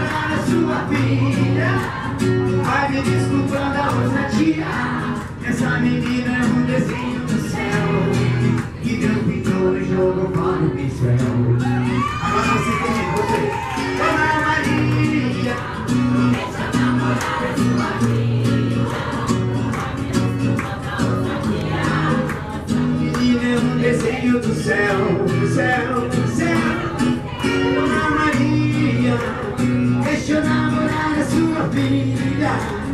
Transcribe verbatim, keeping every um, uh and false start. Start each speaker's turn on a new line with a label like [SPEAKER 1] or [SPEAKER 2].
[SPEAKER 1] namorar a sua filha. Vai me desculpando a ousadia. Essa menina é um desenho do céu que Deus pintou e jogou para o pincel. Agora você tem você, Dona Maria. Deixa eu namorar a sua filha. Vai me desculpando a ousadia. Menina é um desenho do céu, do céu, do céu. Dona Maria, deixa eu namorar a sua filha.